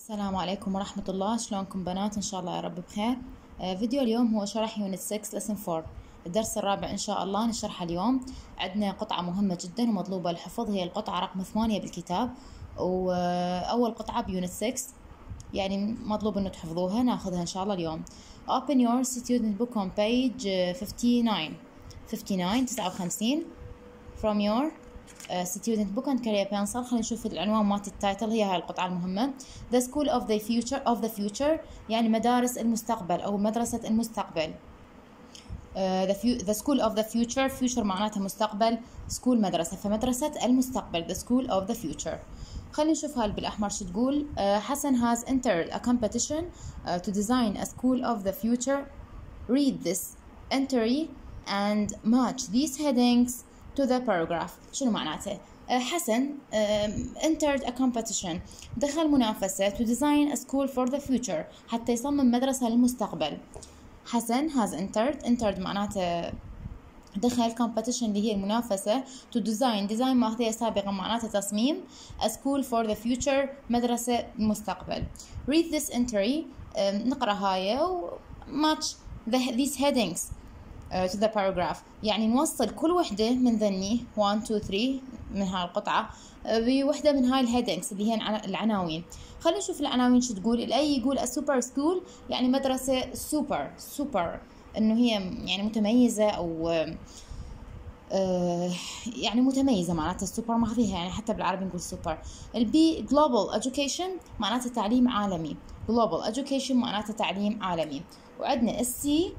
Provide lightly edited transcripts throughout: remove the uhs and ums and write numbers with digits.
السلام عليكم ورحمة الله. شلونكم بنات؟ إن شاء الله يا رب بخير. فيديو اليوم هو شرح يونت 6 lesson 4 الدرس الرابع إن شاء الله نشرحه اليوم. عندنا قطعة مهمة جدا ومطلوبة الحفظ، هي القطعة رقم 8 بالكتاب، وأول قطعة بيونت 6 يعني مطلوب إنه تحفظوها، ناخذها إن شاء الله اليوم. Open your student book on page 59 from your student book and career pencil. خلينا نشوف العنوان مالت التايتل، هي هاي القطعة المهمة. The school of the future يعني مدارس المستقبل أو مدرسة المستقبل. The school of the future معناتها مستقبل، school مدرسة، فمدرسة المستقبل the school of the future. خلينا نشوف هاي بالأحمر شو تقول. حسن has entered a competition to design a school of the future. Read this entry and match these headings to the paragraph. شنو معناته؟ حسن entered a competition، دخل منافسة to design a school for the future، حتى يصمم مدرسة للمستقبل. حسن has entered معناته دخل competition اللي هي المنافسة to design ماخذية سابقا معناته تصميم a school for the future مدرسة المستقبل. read this entry نقرأ هاي و match these headings to the paragraph، يعني نوصل كل وحدة من ذني 1 2 3 من هاي القطعة بوحدة من هاي الهيدنجز اللي هي العناوين. خلينا نشوف العناوين شو تقول. الأي يقول a super school يعني مدرسة super إنه هي يعني متميزة أو يعني متميزة معناتها السوبر ماخذيها، يعني حتى بالعربي نقول سوبر. البي global education معناتها تعليم عالمي، global education معناتها تعليم عالمي. وعندنا السي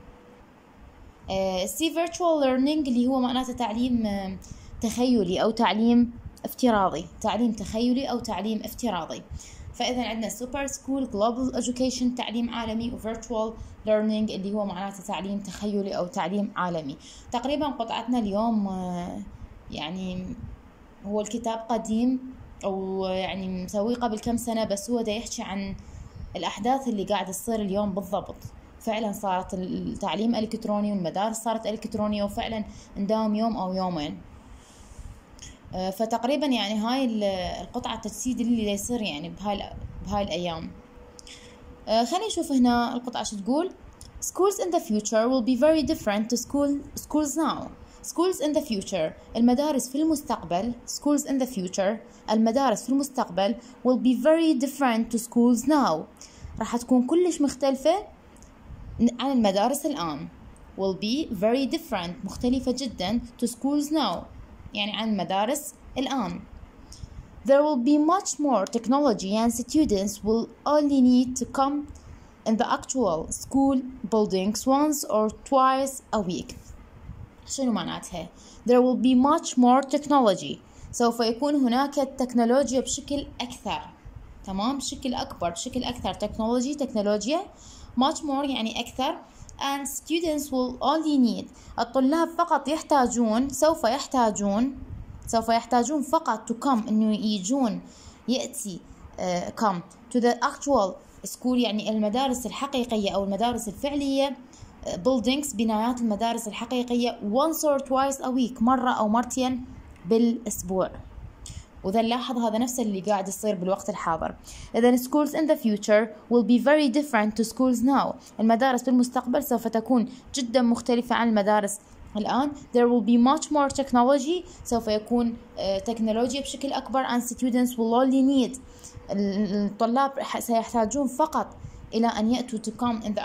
virtual learning اللي هو معناته تعليم تخيلي أو تعليم افتراضي، تعليم تخيلي أو تعليم افتراضي. فإذا عندنا super school global education تعليم عالمي، و virtual learning اللي هو معناته تعليم تخيلي أو تعليم عالمي. تقريبا قطعتنا اليوم يعني هو الكتاب قديم أو يعني مسويه قبل كم سنة، بس هو دا يحكي عن الأحداث اللي قاعدة تصير اليوم بالضبط. فعلا صارت التعليم الكتروني والمدارس صارت الكترونية، وفعلا نداوم يوم او يومين. فتقريبا يعني هاي القطعة التجسيد اللي يصير يعني بهاي الايام. خلينا نشوف هنا القطعة شو تقول. schools in the future will be very different to schools now. schools in the future المدارس في المستقبل، schools in the future المدارس في المستقبل will be very different to schools now، راح تكون كلش مختلفة عن المدارس الآن. will be very different مختلفة جدا to schools now يعني عن المدارس الآن. there will be much more technology and students will only need to come in the actual school buildings once or twice a week. شنو معناتها؟ there will be much more technology سوف يكون هناك تكنولوجيا بشكل أكثر، تمام، بشكل أكبر بشكل أكثر. تكنولوجيا much more يعني أكثر. and students will only need الطلاب فقط يحتاجون سوف يحتاجون فقط to come إنه يجون يأتي come to the actual school يعني المدارس الحقيقية أو المدارس الفعلية buildings بنايات المدارس الحقيقية once or twice a week مرة أو مرتين بالأسبوع. وذا نلاحظ هذا نفس اللي قاعد يصير بالوقت الحاضر. إذن schools in the future will be very different to schools now المدارس بالمستقبل سوف تكون جدا مختلفة عن المدارس الآن. there will be much more technology سوف يكون تكنولوجيا بشكل أكبر. and students will only need الطلاب سيحتاجون فقط إلى أن يأتوا to come in the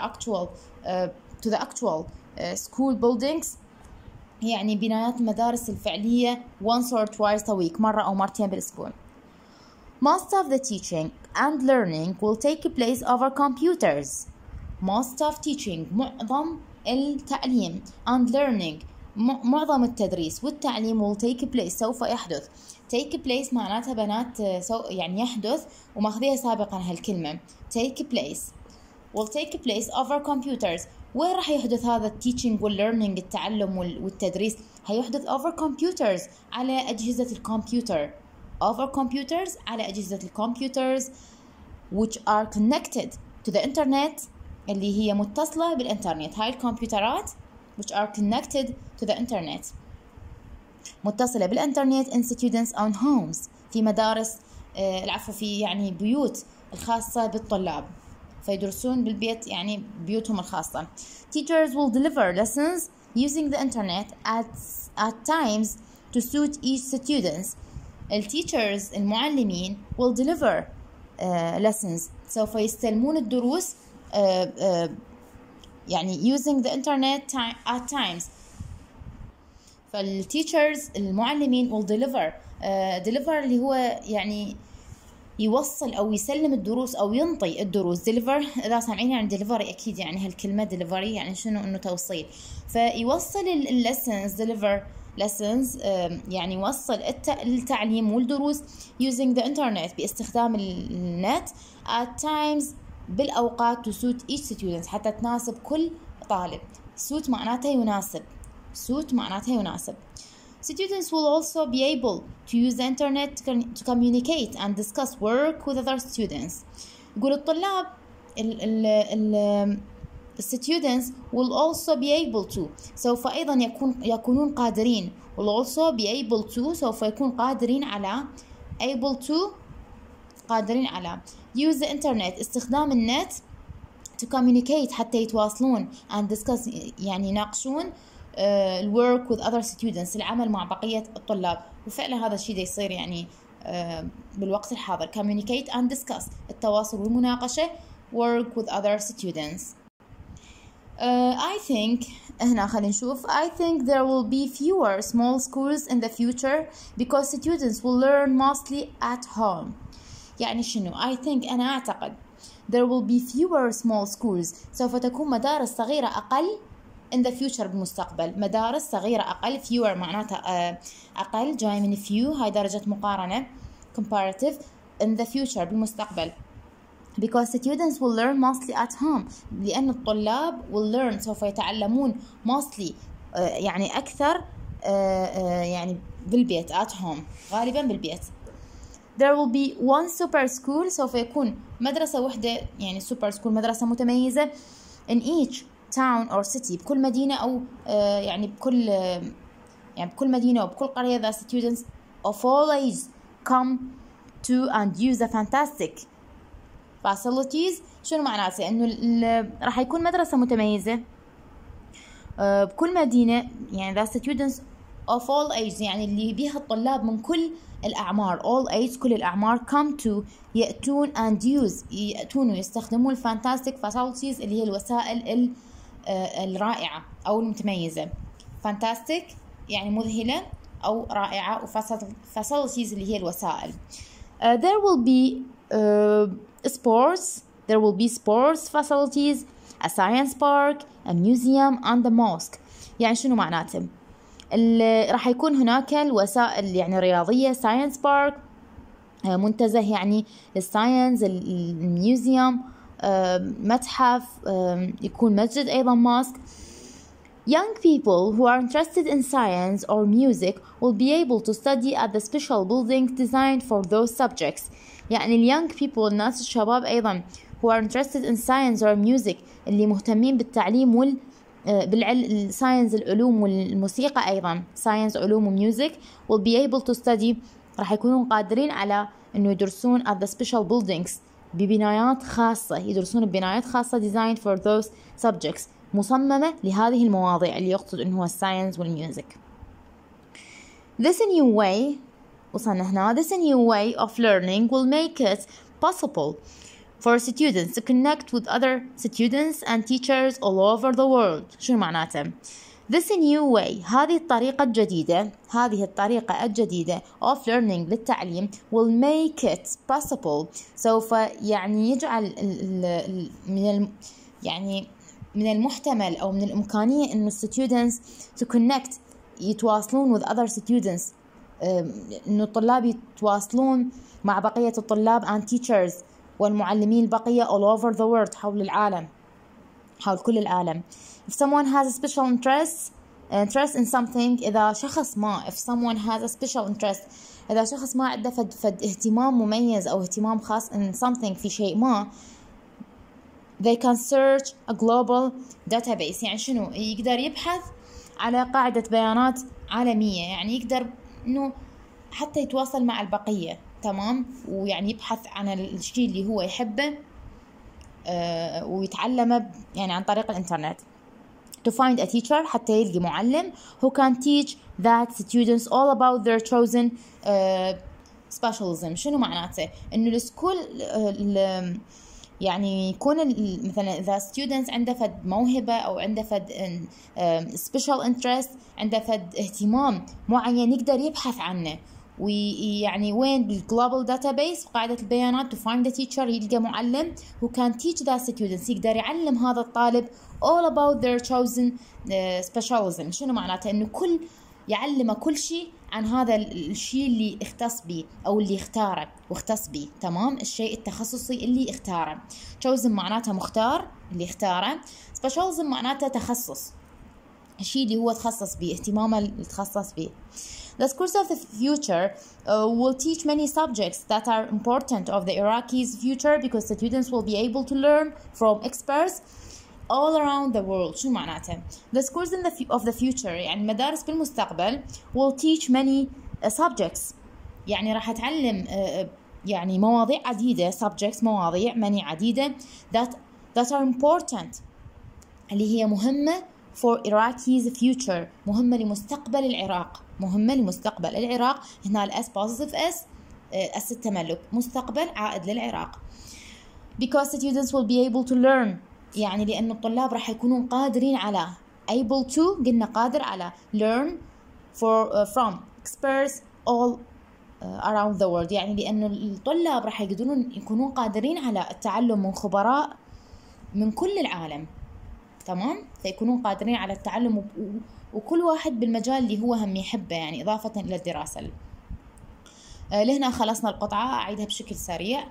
actual school buildings يعني بنايات المدارس الفعلية once or twice a week مرة أو مرتين بالأسبوع. most of the teaching and learning will take place over computers. most of teaching معظم التعليم and learning معظم التدريس والتعليم will take place سوف يحدث. take place معناتها بنات يعني يحدث، وماخذيها سابقا هالكلمة take place will take place over computers. وين راح يحدث هذا التيتشنج والليرنينج التعلم والتدريس؟ هيحدث over computers على أجهزة الكمبيوتر. over computers على أجهزة الكمبيوترز which are connected to the internet اللي هي متصلة بالإنترنت. هاي الكمبيوترات which are connected to the internet متصلة بالإنترنت in students own homes في مدارس العفو في يعني بيوت الخاصة بالطلاب، فيدرسون بالبيت يعني بيوتهم الخاصة. Teachers will deliver lessons using the internet at times to suit each students. teachers المعلمين will deliver lessons سوف يستلمون الدروس يعني using the internet at times. فالتيتشرز المعلمين will deliver deliver اللي هو يعني يوصل أو يسلم الدروس أو ينطي الدروس. deliver إذا سامعين يعني delivery أكيد يعني هالكلمة delivery يعني شنو إنه توصيل، فيوصل lessons deliver lessons يعني يوصل التعليم والدروس using the internet باستخدام النت at times بالأوقات to suit each student حتى تناسب كل طالب. suit معناتها يناسب. suit معناتها يناسب. Students will also be able to use the internet to communicate and discuss work with other students. يقول الطلاب students will also be able to سوف أيضا يكونون قادرين will also be able to سوف يكون قادرين على قادرين على use the internet استخدام النت to communicate حتى يتواصلون and discuss يعني يناقشون work with other students العمل مع بقية الطلاب. وفعلا هذا الشيء يصير يعني بالوقت الحاضر communicate and discuss التواصل والمناقشة work with other students. I think هنا خلينا نشوف I think there will be fewer small schools in the future because students will learn mostly at home. يعني شنو؟ I think أنا أعتقد there will be fewer small schools سوف تكون مدارس صغيرة أقل in the future بالمستقبل. مدارس صغيرة أقل fewer معناتها أقل جاي من few هاي درجة مقارنة comparative in the future بالمستقبل because students will learn mostly at home لأن الطلاب will learn سوف يتعلمون mostly يعني أكثر يعني بالبيت at home غالبا بالبيت. There will be one super school سوف يكون مدرسة واحدة يعني super school مدرسة متميزة in each town or city بكل مدينة أو يعني بكل مدينة وبكل قرية the students of all ages come to and use the fantastic facilities. شنو معناته؟ إنه راح يكون مدرسة متميزة بكل مدينة يعني the students of all ages يعني اللي بيها الطلاب من كل الأعمار all ages كل الأعمار come to يأتون and use يأتون ويستخدمون fantastic facilities اللي هي الوسائل الرائعة أو المتميزة. fantastic يعني مذهلة أو رائعة و facilities اللي هي الوسائل. there will be sports facilities a science park a museum and a mosque. يعني شنو معناته؟ راح يكون هناك الوسائل يعني رياضية science park منتزه يعني الساينس الميوزيوم متحف يكون مسجد أيضا mosque. Young people who are interested in science or music will be able to study at the special buildings designed for those subjects. يعني اليونج people الناس الشباب أيضا who are interested in science or music اللي مهتمين بالتعليم بالساينس العلوم والموسيقى أيضا science علوم وميوزك will be able to study راح يكونون قادرين على إنه يدرسون at the special buildings ببنايات خاصة يدرسون ببنايات خاصة designed for those subjects مصممة لهذه المواضيع اللي يقصد إنه هو الساينس والميوزك. This new way وصلنا هنا this new way of learning will make it possible for students to connect with other students and teachers all over the world. شو معناته؟ This new way هذه الطريقة الجديدة of learning للتعليم will make it possible سوف يعني يجعل من المحتمل أو من الإمكانية إنه students to connect يتواصلون with other students إنه الطلاب يتواصلون مع بقية الطلاب and teachers والمعلمين البقية all over the world حول العالم حول كل العالم. If someone has a special interest in something إذا شخص ما if someone has a special interest إذا شخص ما عنده فد اهتمام مميز أو اهتمام خاص in something في شيء ما they can search a global database. يعني شنو؟ يقدر يبحث على قاعدة بيانات عالمية يعني يقدر إنه حتى يتواصل مع البقية تمام، ويعني يبحث عن الشيء اللي هو يحبه ويتعلمه يعني عن طريق الإنترنت. To find a teacher حتى يلقي معلم who can teach that students all about their chosen specialism. شنو معناته؟ إنه السكول يعني يكون مثلا إذا students عنده فد موهبة أو عنده فد special interest، عنده فد اهتمام معين يقدر يبحث عنه، ويعني وين بالجلوبال داتابيس قاعدة البيانات to find a teacher يلقى معلم who can teach that students يقدر يعلم هذا الطالب all about their chosen specialism. شنو معناته؟ إنه كل يعلمه كل شيء عن هذا الشيء اللي اختص به أو اللي اختاره واختص به، تمام، الشيء التخصصي اللي اختاره. chosen معناته مختار اللي اختاره، specialism معناته تخصص، الشيء اللي هو تخصص به، اهتمامه اللي تخصص به. The schools of the future will teach many subjects that are important of the Iraqis' future because the students will be able to learn from experts all around the world. شو معناته؟ The schools of the future يعني المدارس بالمستقبل will teach many subjects، يعني راح تعلم يعني مواضيع عديدة، subjects مواضيع many عديدة that are important اللي هي مهمة for Iraqis' future، مهمة لمستقبل العراق، مهمة لمستقبل العراق. هنا الأس positive اس التملك، مستقبل عائد للعراق. Because students will be able to learn يعني لأن الطلاب راح يكونون قادرين على able to، قلنا قادر على learn from experts all around the world، يعني لأن الطلاب راح يقدرون يكونون قادرين على التعلم من خبراء من كل العالم، تمام، فيكونون قادرين على التعلم وكل واحد بالمجال اللي هو هم يحبه، يعني إضافة إلى الدراسة. لهنا خلصنا القطعة، أعيدها بشكل سريع،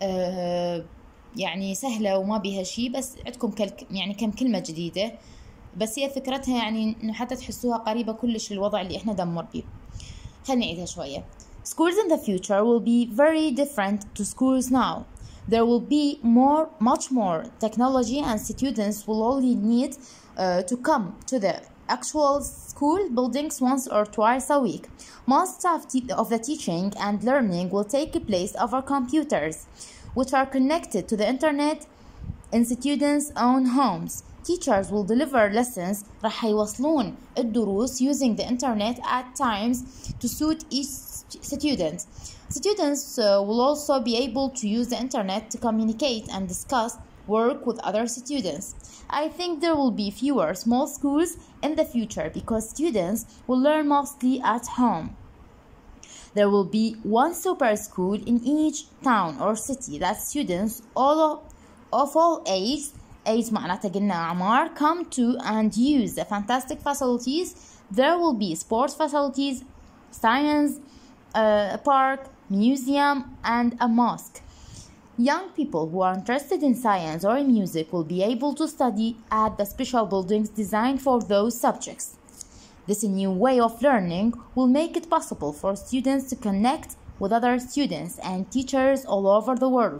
يعني سهلة وما بيها شيء، بس عندكم يعني كم كلمة جديدة، بس هي فكرتها يعني إنه حتى تحسوها قريبة كلش للوضع اللي إحنا دمر بيه. خلينا نعيدها شوية. Schools in the future will be very different to schools now. There will be much more technology and students will only need to come to the actual school buildings once or twice a week. Most of the teaching and learning will take place over computers, which are connected to the internet in students' own homes. Teachers will deliver lessons راح يوصلون الدروس using the internet at times to suit each student. Students will also be able to use the internet to communicate and discuss work with other students. I think there will be fewer small schools in the future because students will learn mostly at home. There will be one super school in each town or city that students of all ages معناتها قلنا أعمار come to and use the fantastic facilities. There will be sports facilities, science, a park, museum and a mosque. Young people who are interested in science or in music will be able to study at the special buildings designed for those subjects. This new way of learning will make it possible for students to connect with other students and teachers all over the world.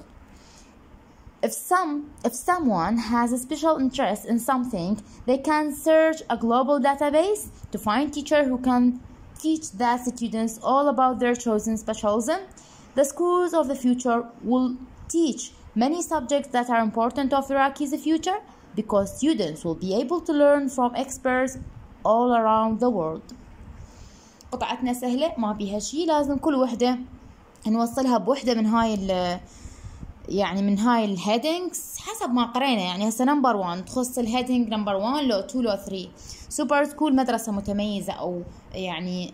If someone has a special interest in something, they can search a global database to find teacher who can teach the students all about their chosen specialism. The schools of the future will teach many subjects that are important of Iraqi's future because students will be able to learn from experts all around the world. قطعتنا سهلة ما بيها شيء، لازم كل وحدة نوصلها بوحدة من هاي يعني من هاي الهيدنجز حسب ما قرينا. يعني هسه نمبر 1 تخص الهيدنج نمبر 1 لو 2 لو 3. سوبر سكول مدرسة متميزة أو يعني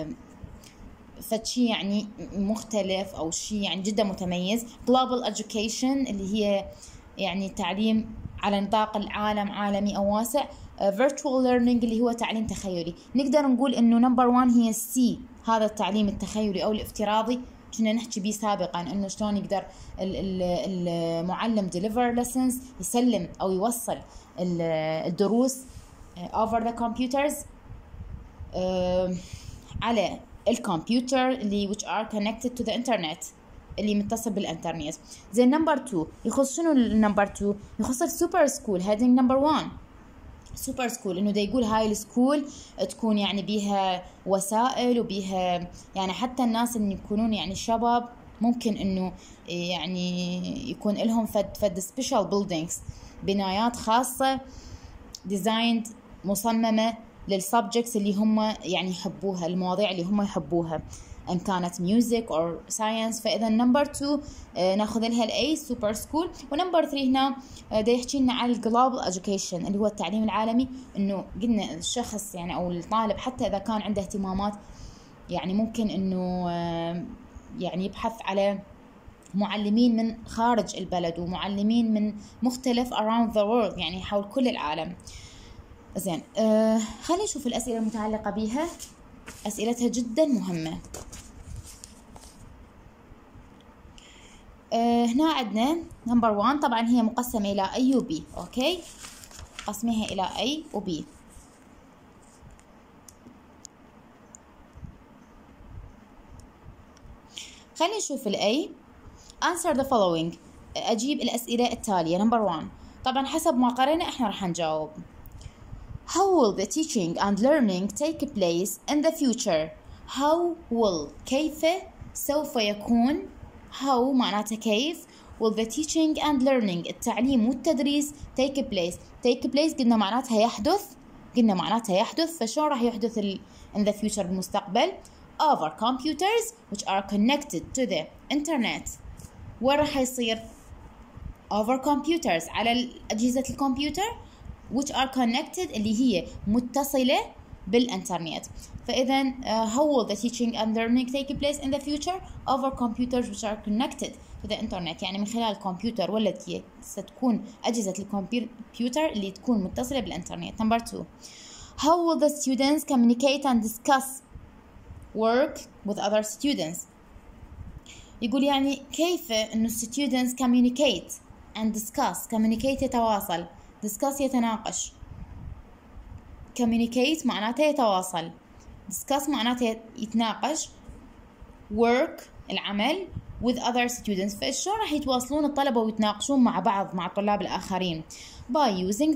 فشي يعني مختلف أو شيء يعني جدا متميز. Global Education اللي هي يعني تعليم على نطاق العالم، عالمي أو واسع. Virtual Learning اللي هو تعليم تخيلي. نقدر نقول إنه نمبر 1 هي C، هذا التعليم التخيلي أو الافتراضي. كنا نحكي بيه سابقا إنه شلون يقدر المعلم deliver lessons، يسلم أو يوصل الدروس over the computers على الكمبيوتر اللي which are connected to the internet اللي متصل بالإنترنت. زي نمبر 2 يخص شنو؟ النمبر 2 يخص السوبر سكول heading نمبر 1. سوبر سكول انه دا يقول هاي السكول تكون يعني بيها وسائل وبيها يعني حتى الناس اللي يكونون يعني شباب ممكن إنه يعني يكون لهم فد special buildings، بنايات خاصة designed مصممة للسبجكتس اللي هم يعني يحبوها، المواضيع اللي هم يحبوها، إن كانت music or science. فإذا نمبر 2 ناخذ لها الأي سوبر سكول. ونمبر 3 هنا دا يحكي لنا عن الجلوبال education اللي هو التعليم العالمي، إنه قلنا الشخص يعني أو الطالب حتى إذا كان عنده اهتمامات يعني ممكن إنه يعني يبحث على معلمين من خارج البلد ومعلمين من مختلف around the world، يعني حول كل العالم. زين خلينا نشوف الأسئلة المتعلقة بها، أسئلتها جدا مهمة. هنا عندنا نمبر 1 طبعا هي مقسمة إلى A و B، أوكي، قسمها إلى A و B. خلينا نشوف ال A. answer the following، أجيب الأسئلة التالية. نمبر 1 طبعا حسب ما قرأنا إحنا راح نجاوب. How will the teaching and learning take place in the future؟ How will كيف سوف يكون، how معناته كيف، will the teaching and learning التعليم والتدريس take place قلنا معناتها يحدث، فشون راح يحدث in the future بالمستقبل؟ over computers which are connected to the internet. وين راح يصير؟ over computers على أجهزة الكمبيوتر which are connected اللي هي متصلة بالإنترنت. فإذا how will the teaching and learning take place in the future over computers which are connected to the internet، يعني من خلال الكمبيوتر والتي ستكون أجهزة الكمبيوتر اللي تكون متصلة بالإنترنت. Number 2 how will the students communicate and discuss work with other students؟ يقول يعني كيف إنه students communicate and discuss، communicate يتواصل، discuss يتناقش، communicate معناته يتواصل، discuss معناته يتناقش، work العمل with other students. فشلون راح يتواصلون الطلبة ويتناقشون مع بعض مع الطلاب الآخرين؟ by using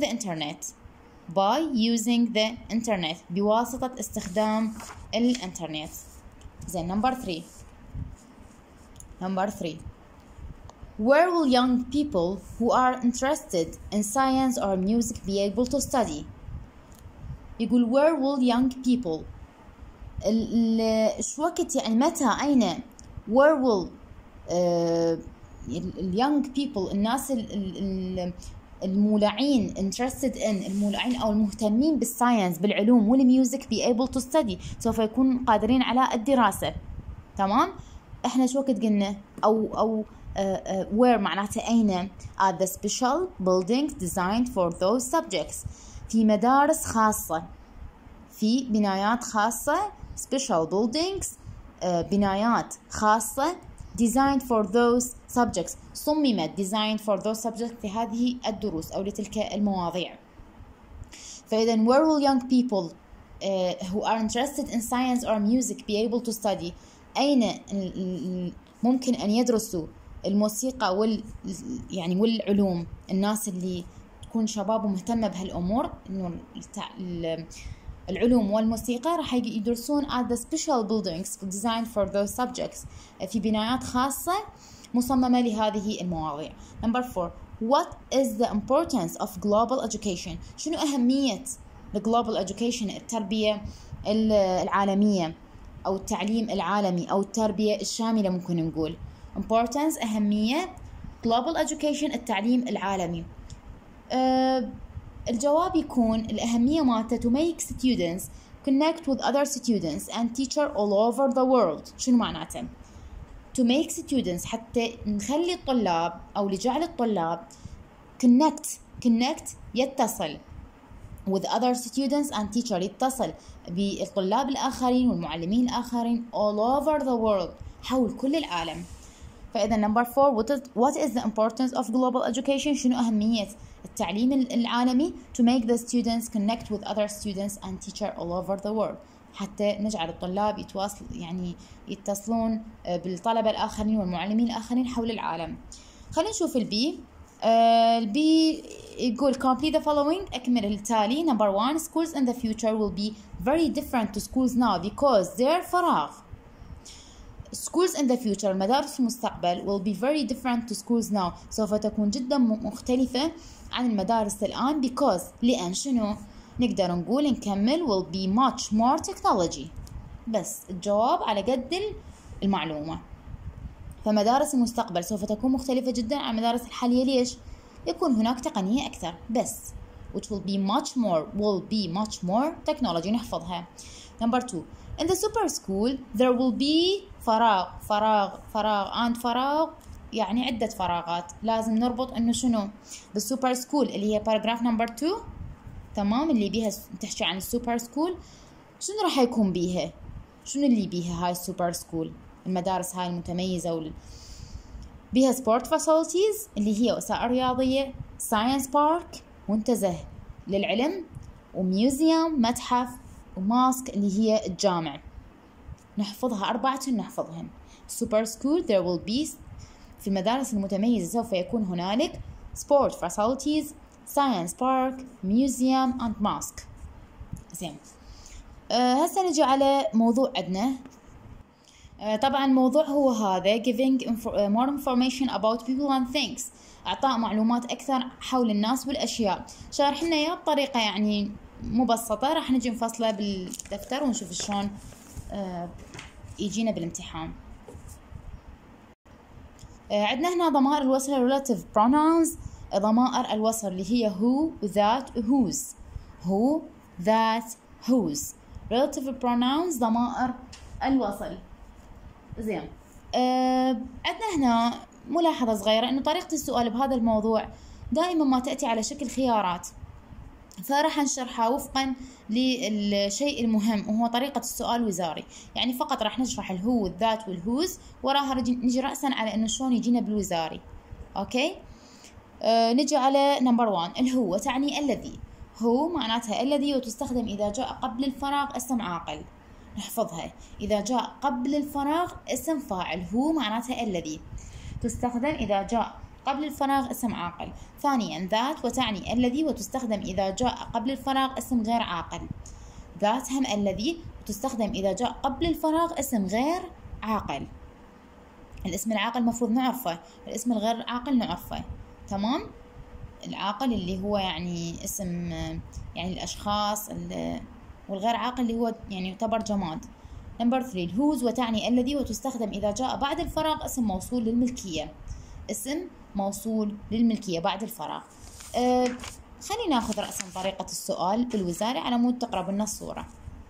the internet بواسطة استخدام الإنترنت. زين number 3 where will young people who are interested in science or music be able to study؟ يقول where will young people شو وقت يعني متى أين where will young people الناس المولعين interested in المولعين أو المهتمين بالساينس بالعلوم والميوزك be able to study سوف يكونوا قادرين على الدراسة. تمام، احنا شو وقت قلنا أو where معناته أين are the special buildings designed for those subjects، في مدارس خاصة، في بنايات خاصة special buildings بنايات خاصة designed for those subjects صممت designed for those subjects في هذه الدروس أو لتلك المواضيع. فإذا where will young people who are interested in science or music be able to study، أين ممكن أن يدرسوا الموسيقى يعني والعلوم، الناس اللي تكون شباب ومهتمة بهالأمور، إنه العلوم والموسيقى راح يدرسون at the special buildings designed for those subjects في بنايات خاصة مصممة لهذه المواضيع. Number 4 what is the importance of global education؟ شنو أهمية global education التربية العالمية أو التعليم العالمي أو التربية الشاملة ممكن نقول. importance أهمية، global education التعليم العالمي. الجواب يكون الأهمية مالته to make students connect with other students and teachers all over the world. شنو معناته؟ to make students حتى نخلي الطلاب أو لجعل الطلاب connect يتصل with other students and teachers يتصل بالطلاب الآخرين والمعلمين الآخرين all over the world حول كل العالم. فإذا number 4 what is the importance of global education؟ شنو أهمية التعليم العالمي to make the students connect with other students and teachers all over the world حتى نجعل الطلاب يتصلون بالطلبة الآخرين والمعلمين الآخرين حول العالم. خلينا نشوف البي. البي يقول complete the following أكمل التالي. number 1 schools in the future will be very different to schools now because their فراغ. schools in the future المدارس في المستقبل will be very different to schools now سوف تكون جدا مختلفة عن المدارس الآن because لأن شنو نقدر نقول نكمل will be much more technology بس الجواب على قد المعلومة. فمدارس المستقبل سوف تكون مختلفة جدا عن المدارس الحالية. ليش؟ يكون هناك تقنية أكثر بس which will be much more technology. نحفظها. Number 2 in the super school there will be فراغ and فراغ يعني عدة فراغات. لازم نربط إنه شنو بالسوبر سكول اللي هي paragraph number 2 تمام اللي بيها تحكي عن السوبر سكول. شنو راح يكون بيها؟ شنو اللي بيها هاي السوبر سكول المدارس هاي المتميزة بيها sport facilities اللي هي وسائل رياضية science park منتزه للعلم وميوزيوم متحف وماسك اللي هي الجامع. نحفظها أربعة نحفظهم. super school there will be في المدارس المتميزة سوف يكون هنالك sport facilities science park museum and mosque. زين هسه نجي على موضوع عندنا. طبعا الموضوع هو هذا giving more information about people and things إعطاء معلومات أكثر حول الناس والأشياء. شارح لنا إياه بطريقة يعني مبسطة راح نجي نفصله بالدفتر ونشوف شلون يجينا بالامتحان. عندنا هنا ضمائر الوصل relative pronouns ضمائر الوصل اللي هي who that whose who that whose relative pronouns ضمائر الوصل. زين عندنا هنا ملاحظة صغيرة إنه طريقة السؤال بهذا الموضوع دائما ما تأتي على شكل خيارات فراح نشرحها وفقا للشيء المهم وهو طريقة السؤال وزاري. يعني فقط راح نشرح الهو والذات والهوز وراها نجي رأسا على إنه شلون يجينا بالوزاري. أوكي نجي على نمبر 1 الهو تعني الذي. هو معناتها الذي وتستخدم إذا جاء قبل الفراغ اسم عاقل. نحفظها إذا جاء قبل الفراغ اسم فاعل. هو معناتها الذي تستخدم إذا جاء قبل الفراغ اسم عاقل. ثانيا ذات وتعني الذي وتستخدم إذا جاء قبل الفراغ اسم غير عاقل. ذات هم الذي وتستخدم إذا جاء قبل الفراغ اسم غير عاقل. الاسم العاقل مفروض نعرفه الاسم الغير عاقل نعرفه. تمام. العاقل اللي هو يعني اسم يعني الأشخاص والغير عاقل اللي هو يعني يعتبر جماد. نمبر 3 الهوز وتعني الذي وتستخدم إذا جاء بعد الفراغ اسم موصول للملكية. اسم موصول للملكية بعد الفراغ. خلينا ناخذ رأسا طريقة السؤال بالوزاري على مود تقرأ لنا الصورة.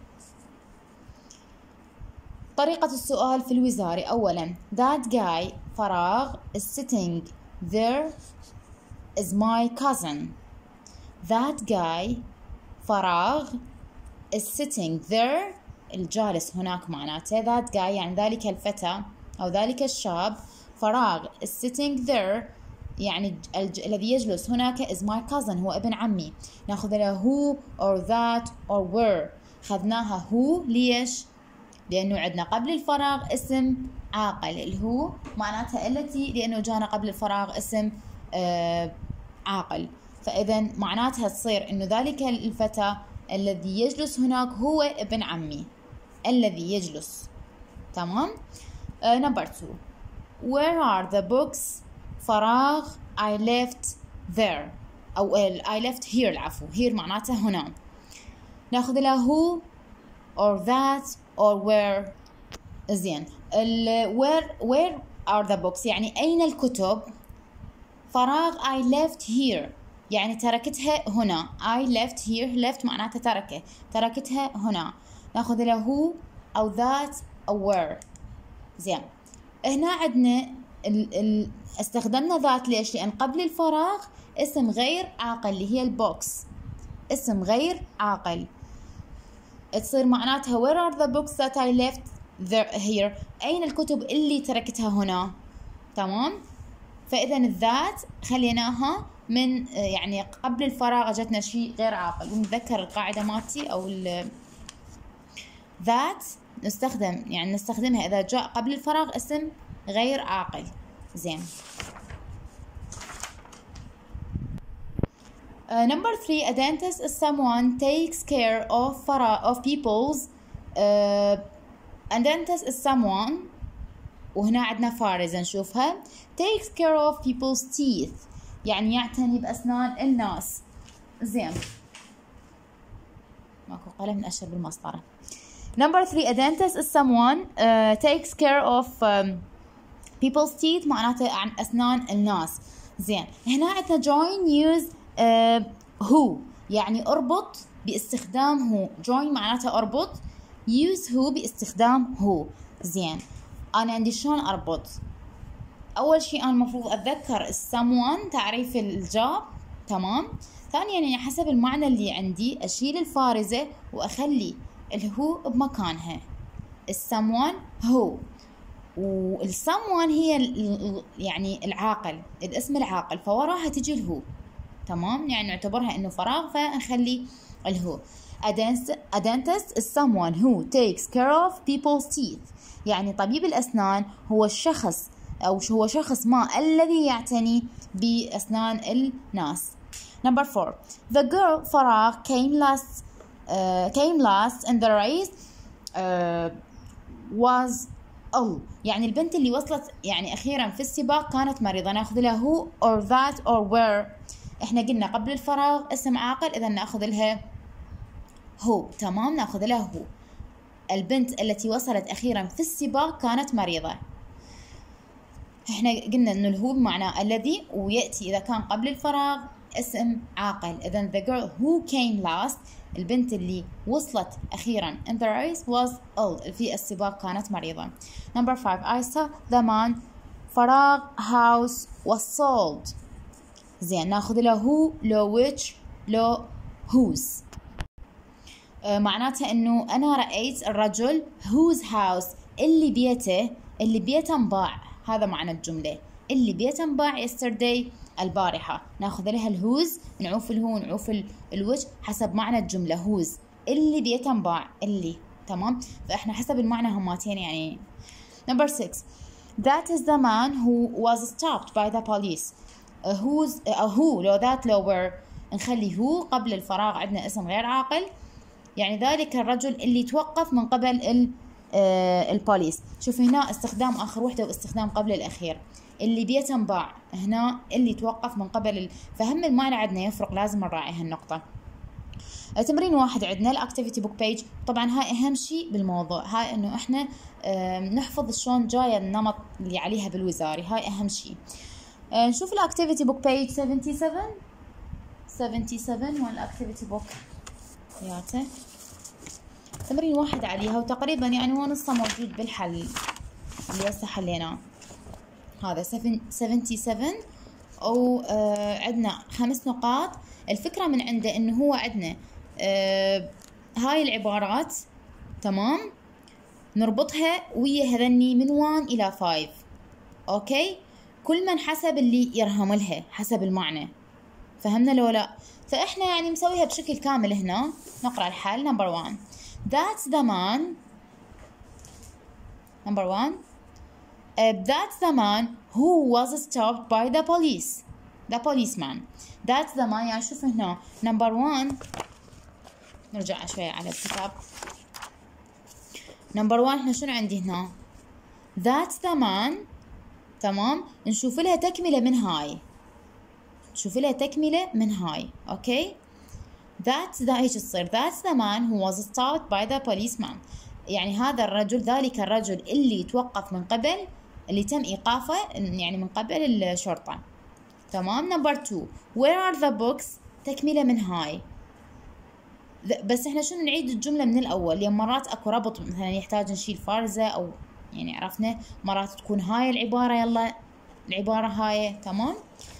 طريقة السؤال في الوزاري أولا that guy فراغ is sitting there is my cousin. that guy فراغ is sitting there الجالس هناك معناته that guy يعني ذلك الفتى أو ذلك الشاب. فراغ is sitting there يعني الذي يجلس هناك is my cousin هو ابن عمي. ناخذ له who or that or where. خذناها who ليش؟ لأنه عندنا قبل الفراغ اسم عاقل. الهو معناتها التي لأنه جانا قبل الفراغ اسم عاقل. فإذا معناتها تصير إنه ذلك الفتى الذي يجلس هناك هو ابن عمي الذي يجلس. تمام. نمبر 2 where are the books فراغ I left there أو I left here العفو. here معناتها هنا. ناخذ له who or that or where. زين where are the books يعني أين الكتب. فراغ I left here يعني تركتها هنا. I left here left معناتها تركتها هنا. ناخذ له who أو that أو where. زين هنا عندنا استخدمنا ذات ليش؟ لأن قبل الفراغ اسم غير عاقل اللي هي البوكس. اسم غير عاقل تصير معناتها where are the books that I left here أين الكتب اللي تركتها هنا. تمام. فإذا الذات خليناها من يعني قبل الفراغ جتنا شيء غير عاقل. ونتذكر القاعدة مالتي أو ذات نستخدمها إذا جاء قبل الفراغ اسم غير عاقل. زين. Number 3 a dentist is someone takes care of people's a dentist is someone وهنا عندنا فارزة نشوفها takes care of people's teeth يعني يعتني بأسنان الناس. زين ماكو قلم نأشر بالمسطرة. Number 3 a dentist is someone takes care of people's teeth معناته عن أسنان الناس. زين هنا عندنا join use who يعني أربط باستخدام هو. join معناته أربط، use who باستخدام هو. زين أنا عندي شلون أربط؟ أول شيء أنا المفروض أتذكر someone تعريف الجاب، تمام. ثانيا يعني حسب المعنى اللي عندي أشيل الفارزة وأخلي الهو بمكانها. someone هو، والsomeone هي يعني العاقل، الاسم العاقل، فوراها تجي الهو، تمام. يعني نعتبرها إنه فراغ فنخلي الهو. A dentist is someone who takes care of people's teeth يعني طبيب الأسنان هو الشخص أو هو شخص ما الذي يعتني بأسنان الناس. Number 4 the girl فراغ came last in the race was ill يعني البنت اللي وصلت يعني أخيرا في السباق كانت مريضة. ناخذ لها who or that or where. إحنا قلنا قبل الفراغ اسم عاقل، إذا ناخذ لها هو، تمام. ناخذ لها هو. البنت التي وصلت أخيرا في السباق كانت مريضة. إحنا قلنا إنه الهو بمعنى الذي، ويأتي إذا كان قبل الفراغ اسم عاقل. إذا the girl who came last البنت اللي وصلت أخيرا in the race was ill في السباق كانت مريضة. Number 5 I saw the man فراغ house was sold. زين ناخذ له who لو which لو whose. معناتها إنه أنا رأيت الرجل whose house اللي بيته انباع. هذا معنى الجملة، اللي بيته انباع yesterday البارحة. ناخذ لها الهوز، نعوف الهو نعوف الوش حسب معنى الجملة. هوز اللي بيته انباع، اللي، تمام. فإحنا حسب المعنى هماتين يعني. Number 6 that is the man who was stopped by the police. who لو that لو were نخلي هو قبل الفراغ عندنا اسم غير عاقل يعني ذلك الرجل اللي توقف من قبل البوليس. شوف هنا استخدام آخر وحدة واستخدام قبل الأخير. اللي بيته انباع هنا اللي توقف من قبل فهم المعنى عندنا يفرق، لازم نراعي هالنقطة. تمرين 1 عندنا الأكتيفيتي بوك بيج. طبعا هاي أهم شيء بالموضوع، هاي إنه إحنا نحفظ شلون جاية النمط اللي عليها بالوزاري، هاي أهم شيء. نشوف الأكتيفيتي بوك بيج 77 والأكتيفيتي بوك ياته تمرين 1 عليها، وتقريبا يعني هو نصه موجود بالحل اللي هسه حليناه. هذا 77 أو عندنا 5 نقاط. الفكرة من عنده إنه هو عندنا هاي العبارات، تمام، نربطها ويا هذني من 1 إلى 5. أوكي، كل من حسب اللي يرهم لها حسب المعنى. فهمنا لو لا؟ فإحنا يعني مسويها بشكل كامل هنا. نقرأ الحل. Number 1 that's the man. Number 1 that's the man who was stopped by the policeman. that's the man يعني شوف هنا Number 1 نرجع شوية على الكتاب. Number 1 احنا شنو عندي هنا؟ that's the man، تمام. نشوف لها تكملة من هاي، شوف لها تكملة من هاي. اوكي، that's the ايش تصير؟ that's the man who was stopped by the policeman يعني هذا الرجل، ذلك الرجل اللي توقف من قبل، اللي تم إيقافه يعني من قبل الشرطة، تمام. Number 2 where are the books تكملة من هاي. بس احنا شنو نعيد الجملة من الأول، لأن مرات اكو ربط مثلا يحتاج نشيل فارزة أو يعني عرفنا مرات تكون هاي العبارة، يلا العبارة هاي، تمام.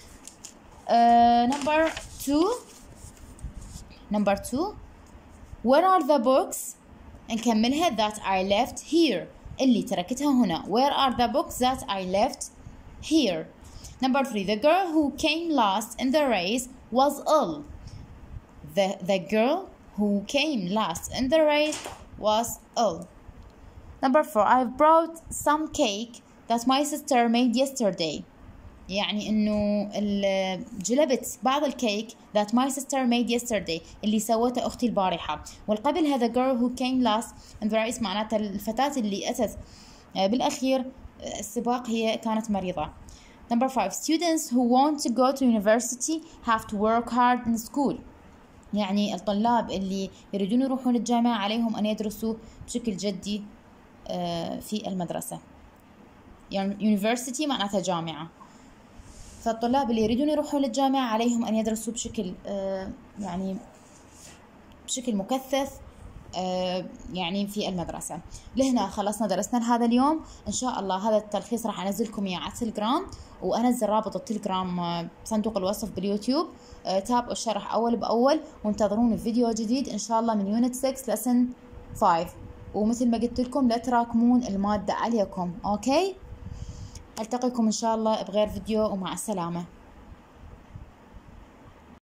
Number 2 where are the books نكملها that I left here اللي تركتها هنا. where are the books that I left here. Number 3 the girl who came last in the race was ill. The girl who came last in the race was ill. Number 4 I've brought some cake that my sister made yesterday يعني إنه جلبت بعض الكيك that my sister made yesterday اللي سوته أختي البارحة. والقبل هذا girl who came last in the race معناتها الفتاة اللي أتت بالأخير السباق هي كانت مريضة. Number 5 students who want to go to university have to work hard in school. يعني الطلاب اللي يريدون يروحون الجامعة عليهم أن يدرسوا بشكل جدي في المدرسة. يعني university معناتها جامعة، فالطلاب اللي يريدون يروحون للجامعة عليهم أن يدرسوا بشكل يعني بشكل مكثف يعني في المدرسة. لهنا خلصنا درسنا لهذا اليوم. إن شاء الله هذا التلخيص راح أنزلكم إياه على التليجرام، وأنزل رابط التليجرام بصندوق الوصف باليوتيوب. تابعوا الشرح أول بأول، وانتظروني فيديو جديد إن شاء الله من يونت 6 lesson 5. ومثل ما قلت لكم لا تراكمون المادة عليكم. أوكي، ألتقيكم إن شاء الله بغير فيديو، ومع السلامة.